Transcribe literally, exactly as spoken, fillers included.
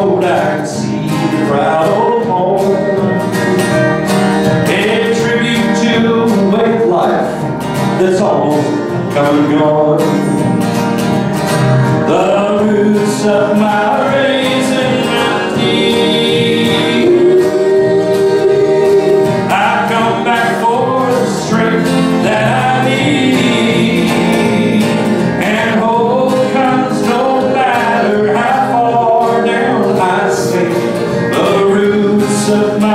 road I can see the proud old home. In tribute to a way of life that's almost come and gone. The roots of my raising my teeth, I come back for the strength that I need, and hope comes no matter how far down I sink. The roots of my